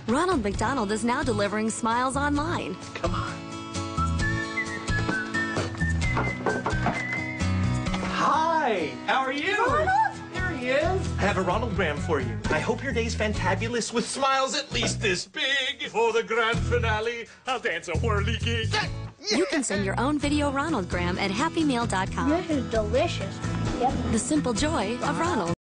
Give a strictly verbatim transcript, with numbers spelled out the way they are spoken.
Ronald McDonald is now delivering smiles online. Come on. Hi, how are you? Ronald? There he is. I have a Ronaldgram for you. I hope your day's fantabulous with smiles at least this big. For the grand finale, I'll dance a whirly gig. You can send your own video Ronaldgram at happy meal dot com. This is delicious. Yep. The simple joy of Ronald.